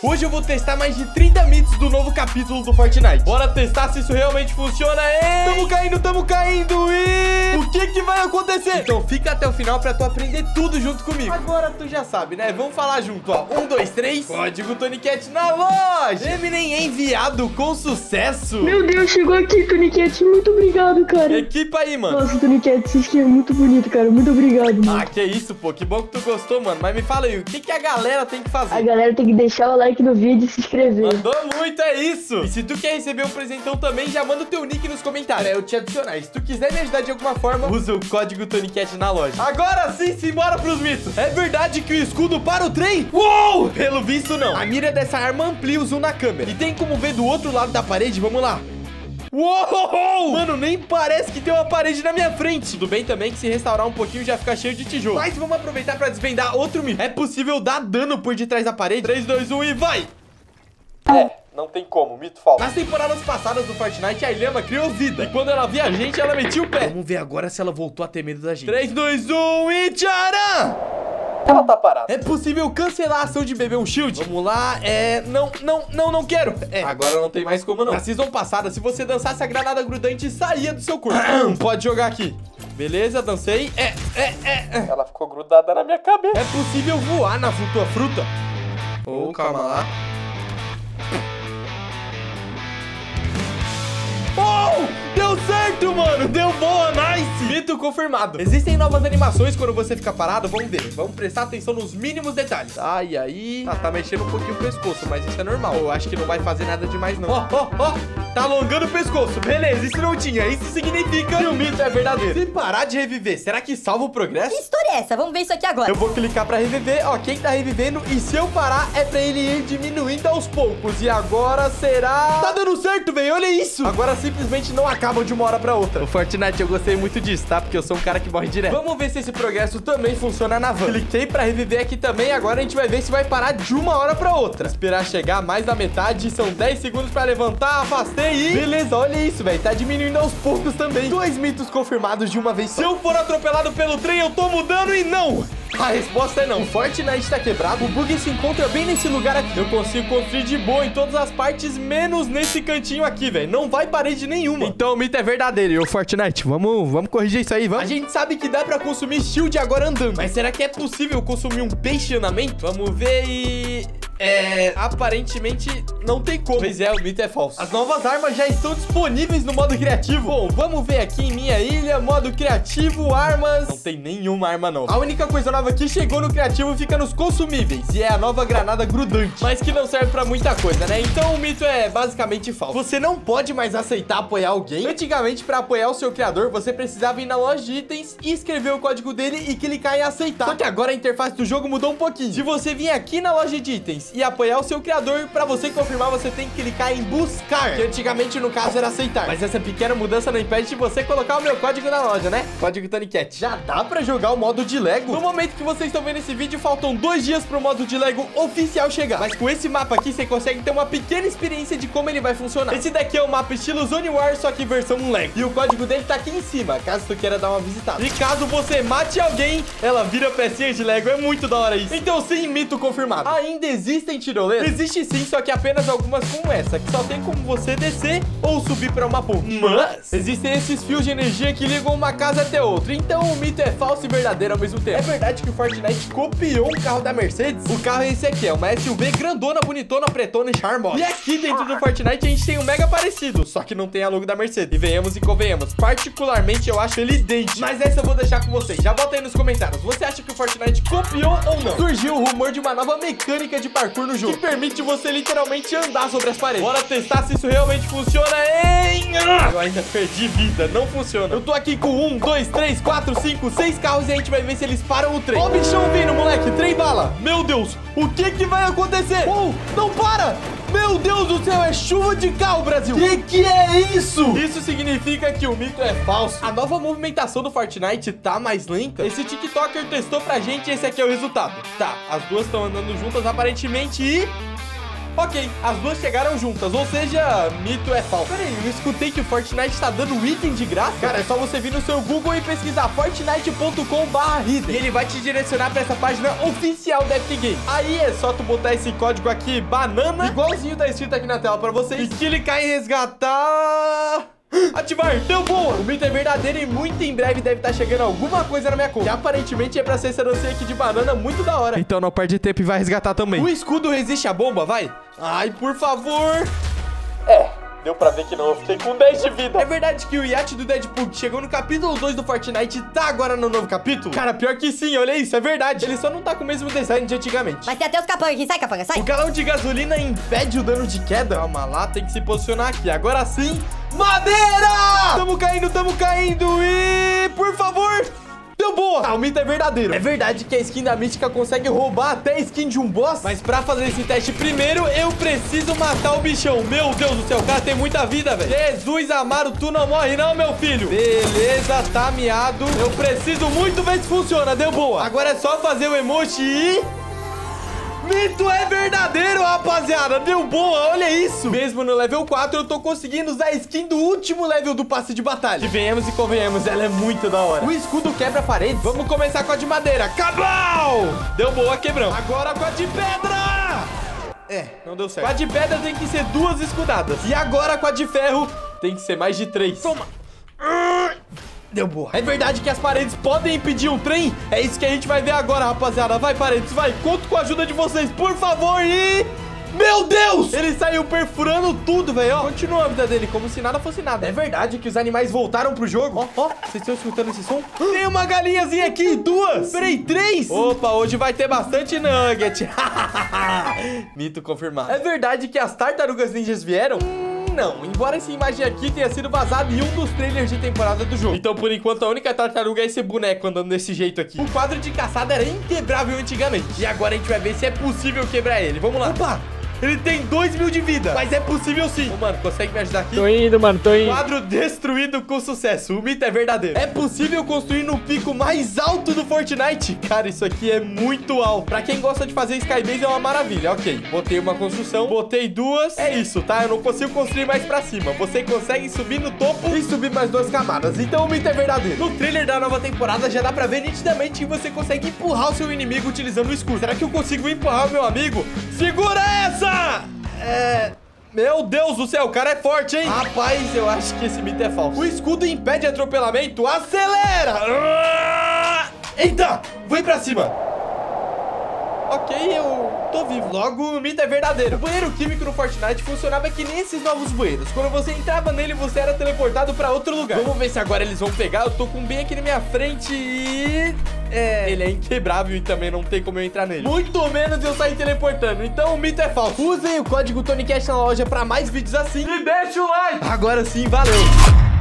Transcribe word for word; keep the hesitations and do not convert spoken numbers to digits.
Hoje eu vou testar mais de trinta mitos do novo capítulo do Fortnite. Bora testar se isso realmente funciona, hein? Tamo caindo, tamo caindo e... o que que vai acontecer? Então fica até o final pra tu aprender tudo junto comigo. Agora tu já sabe, né? Vamos falar junto, ó. Um, dois, três. Código Tonicat na loja. Eminem enviado com sucesso. Meu Deus, chegou aqui, Tonicat. Muito obrigado, cara. Equipa aí, mano. Nossa, Tonicat, esse skin é muito bonito, cara. Muito obrigado, mano. Ah, que isso, pô. Que bom que tu gostou, mano. Mas me fala aí, o que que a galera tem que fazer? A galera tem que deixar o like no vídeo e se inscrever. Mandou muito, é isso. E se tu quer receber um presentão também, já manda o teu nick nos comentários. É eu te adicionar. E se tu quiser me ajudar de alguma forma, usa o código Tonicat na loja. Agora sim, simbora pros mitos. É verdade que o escudo para o trem? Uou! Pelo visto, não. A mira dessa arma amplia o zoom na câmera. E tem como ver do outro lado da parede? Vamos lá. Uou! Mano, nem parece que tem uma parede na minha frente. Tudo bem também que se restaurar um pouquinho já fica cheio de tijolo. Mas vamos aproveitar pra desvendar outro mito. É possível dar dano por detrás da parede? três, dois, um e vai! É, não tem como, mito falso. Nas temporadas passadas do Fortnite, a Ilhama criou vida. E quando ela via a gente, ela metia o pé. Vamos ver agora se ela voltou a ter medo da gente. três, dois, um e tcharam! Ela tá parada. É possível cancelar a ação de beber um shield? Vamos lá, é... Não, não, não, não quero. É, agora não tem mais como não. Na season passada, se você dançasse a granada grudante, saía do seu corpo. Pode jogar aqui. Beleza, dancei. É, é, é. Ela ficou grudada na minha cabeça. É possível voar na tua fruta? Ô, oh, calma lá. Oh! Deu certo, mano! Deu boa, nice! Mito confirmado. Existem novas animações quando você fica parado? Vamos ver. Vamos prestar atenção nos mínimos detalhes. Ai, aí... Ah, tá mexendo um pouquinho o pescoço, mas isso é normal. Eu acho que não vai fazer nada demais, não. Ó, ó, ó! Tá alongando o pescoço. Beleza, isso não tinha. Isso significa que o mito é verdadeiro. Se parar de reviver, será que salva o progresso? Que história é essa? Vamos ver isso aqui agora. Eu vou clicar pra reviver. Ó, quem tá revivendo. E se eu parar, é pra ele ir diminuindo aos poucos. E agora será... Tá dando certo, velho. Olha isso. Agora simplesmente não acaba de uma hora pra outra. O Fortnite, eu gostei muito disso, tá? Porque eu sou um cara que morre direto. Vamos ver se esse progresso também funciona na van. Cliquei pra reviver aqui também. Agora a gente vai ver se vai parar de uma hora pra outra. Esperar chegar mais da metade. São dez segundos pra levantar. Afastei e... Beleza, olha isso, velho. Tá diminuindo aos poucos também. Dois mitos confirmados de uma vez só. Se eu for atropelado pelo trem, eu tô mudando e não. A resposta é não. O Fortnite tá quebrado. O bug se encontra bem nesse lugar aqui. Eu consigo construir de boa em todas as partes, menos nesse cantinho aqui, velho. Não vai parede nenhuma. Então o mito é verdadeiro. E o Fortnite, vamos, vamos corrigir isso aí, vamos? A gente sabe que dá pra consumir shield agora andando. Mas será que é possível consumir um peixe em andamento? Vamos ver e... É... Aparentemente não tem como. Pois é, o mito é falso. As novas armas já estão disponíveis no modo criativo. Bom, vamos ver aqui em minha ilha. Modo criativo, armas... Não tem nenhuma arma nova. A única coisa nova que chegou no criativo fica nos consumíveis. E é a nova granada grudante. Mas que não serve pra muita coisa, né? Então o mito é basicamente falso. Você não pode mais aceitar apoiar alguém. Antigamente, pra apoiar o seu criador, você precisava ir na loja de itens e escrever o código dele e clicar em aceitar. Só que agora a interface do jogo mudou um pouquinho. Se você vir aqui na loja de itens e apoiar o seu criador, pra você confirmar, você tem que clicar em buscar, que antigamente no caso era aceitar. Mas essa pequena mudança não impede de você colocar o meu código na loja, né? Código Tonicat. Já dá pra jogar o modo de Lego? No momento que vocês estão vendo esse vídeo, faltam dois dias pro modo de Lego oficial chegar. Mas com esse mapa aqui, você consegue ter uma pequena experiência de como ele vai funcionar. Esse daqui é o mapa estilo Zone War, só que versão Lego. E o código dele tá aqui em cima, caso tu queira dar uma visitada. E caso você mate alguém, ela vira pecinha de Lego. É muito da hora isso. Então sim, mito confirmado. Ainda existem tiroleiras? Existe sim, só que apenas algumas como essa, que só tem como você descer ou subir pra uma ponte. Mas existem esses fios de energia que ligam uma casa até outra. Então o mito é falso e verdadeiro ao mesmo tempo. É verdade que o Fortnite copiou um carro da Mercedes? O carro é esse aqui, é uma S U V grandona, bonitona, pretona e charmosa. E aqui dentro do Fortnite a gente tem um mega parecido, só que não tem a logo da Mercedes. E venhamos e convenhamos, particularmente eu acho ele idêntico. Mas essa eu vou deixar com vocês. Já bota aí nos comentários. Você acha que o Fortnite copiou ou não? Surgiu o rumor de uma nova mecânica de parkour no jogo, que permite você literalmente andar sobre as paredes. Bora testar se isso realmente funciona, hein? Eu ainda perdi vida, não funciona. Eu tô aqui com um, dois, três, quatro, cinco, seis carros e a gente vai ver se eles param o trem. Ó o bichão vindo, moleque, trem bala. Meu Deus, o que que vai acontecer? Oh, não para! Meu Deus do céu, é chuva de carro, Brasil. Que que é isso? Isso significa que o mito é falso. A nova movimentação do Fortnite tá mais lenta. Esse TikToker testou pra gente e esse aqui é o resultado. Tá, as duas estão andando juntas aparentemente e... Ok, as duas chegaram juntas, ou seja, mito é falso. Peraí, eu escutei que o Fortnite tá dando item de graça? Cara, é só você vir no seu Google e pesquisar fortnite ponto com barra hidden. E ele vai te direcionar pra essa página oficial da Epic Games. Aí é só tu botar esse código aqui, banana, igualzinho tá escrito aqui na tela pra vocês, e clicar em resgatar... Ativar, deu boa! O mito é verdadeiro e muito em breve deve estar chegando alguma coisa na minha conta. Que aparentemente é pra ser essa dancinha aqui de banana muito da hora. Então não perde tempo e vai resgatar também. O escudo resiste à bomba, vai? Ai, por favor. É, deu pra ver que não, eu fiquei com dez de vida. É verdade que o iate do Deadpool que chegou no capítulo dois do Fortnite tá agora no novo capítulo? Cara, pior que sim, olha isso, é verdade. Ele só não tá com o mesmo design de antigamente. Mas tem até os capangas aqui, sai capanga, sai. O galão de gasolina impede o dano de queda. Calma lá, tem que se posicionar aqui. Agora sim, madeira! Tamo caindo, tamo caindo e... por favor... deu boa! Ah, o mito é verdadeiro. É verdade que a skin da Mística consegue roubar até a skin de um boss? Mas pra fazer esse teste primeiro, eu preciso matar o bichão. Meu Deus do céu, o cara tem muita vida, velho. Jesus amado, tu não morre não, meu filho. Beleza, tá miado. Eu preciso muito ver se funciona. Deu boa. Agora é só fazer o emoji e... mito é verdadeiro, rapaziada. Deu boa, olha isso. Mesmo no level quatro, eu tô conseguindo usar a skin do último level do passe de batalha. Que venhamos e convenhamos, ela é muito da hora. O escudo quebra paredes. Vamos começar com a de madeira. Cabal! Deu boa, quebramos. Agora com a de pedra. É, não deu certo. Com a de pedra tem que ser duas escudadas. E agora com a de ferro tem que ser mais de três. Toma. Deu boa. É verdade que as paredes podem impedir um trem? É isso que a gente vai ver agora, rapaziada. Vai, paredes, vai. Conto com a ajuda de vocês, por favor. E... meu Deus! Ele saiu perfurando tudo, velho. Continua a vida dele, como se nada fosse nada. É verdade que os animais voltaram pro jogo. Ó, ó, vocês estão escutando esse som? Tem uma galinhazinha aqui, duas. Peraí, três? Opa, hoje vai ter bastante nugget. Mito confirmado. É verdade que as tartarugas ninjas vieram? Não, embora essa imagem aqui tenha sido vazada em um dos trailers de temporada do jogo. Então, por enquanto, a única tartaruga é esse boneco andando desse jeito aqui. O quadro de caçada era inquebrável antigamente. E agora a gente vai ver se é possível quebrar ele. Vamos lá. Opa! Ele tem dois mil de vida, mas é possível sim. Ô, mano, consegue me ajudar aqui? Tô indo, mano, tô indo. Quadro destruído com sucesso. O mito é verdadeiro. É possível construir no pico mais alto do Fortnite? Cara, isso aqui é muito alto. Pra quem gosta de fazer skybase é uma maravilha. Ok, botei uma construção, botei duas. É isso, tá? Eu não consigo construir mais pra cima. Você consegue subir no topo e subir mais duas camadas. Então o mito é verdadeiro. No trailer da nova temporada já dá pra ver nitidamente que você consegue empurrar o seu inimigo utilizando o escudo. Será que eu consigo empurrar o meu amigo? Segura essa! É... meu Deus do céu, o cara é forte, hein? Rapaz, eu acho que esse mito é falso. O escudo impede atropelamento. Acelera! Eita, vem pra cima. Ok, eu tô vivo. Logo, o mito é verdadeiro. O banheiro químico no Fortnite funcionava que nem esses novos banheiros. Quando você entrava nele, você era teleportado pra outro lugar. Vamos ver se agora eles vão pegar. Eu tô com um bem aqui na minha frente e... é, ele é inquebrável e também não tem como eu entrar nele. Muito menos eu sair teleportando. Então o mito é falso. Usem o código TonyCast na loja pra mais vídeos assim. E deixa o like. Agora sim, valeu.